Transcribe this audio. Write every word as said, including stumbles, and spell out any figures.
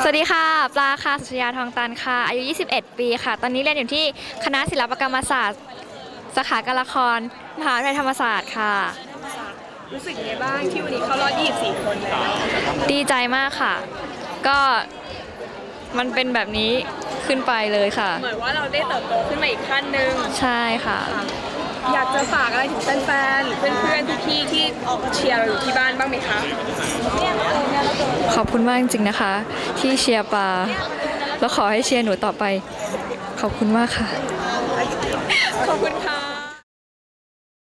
วัสดีค่ะปลาค่ะสุชยาทองตันค่ะอายุยี่สิบเอ็ดปีค่ะตอนนี้เรียนอยู่ที่คณะศิลปกรรมศาสตร์สาขาการละครมหาวิทยาลัยธรรมศาสตร์ค่ะรู้สึกยังไงบ้างที่วันนี้เข้ารอบยี่สิบสี่คนเลยดีใจมากค่ะก็มันเป็นแบบนี้ขึ้นไปเลยค่ะเหมือนว่าเราได้เติบโตขึ้นมาอีกขั้นหนึ่งใช่ค่ะอยากจะฝากอะไรถึงแฟนๆหรือเพื่อนๆพี่ๆที่เชียร์เราอยู่ที่บ้านบ้างไหมคะขอบคุณมากจริงๆนะคะที่เชียร์ปลาแล้วขอให้เชียร์หนูต่อไปขอบคุณมากค่ะขอบคุณค่ะ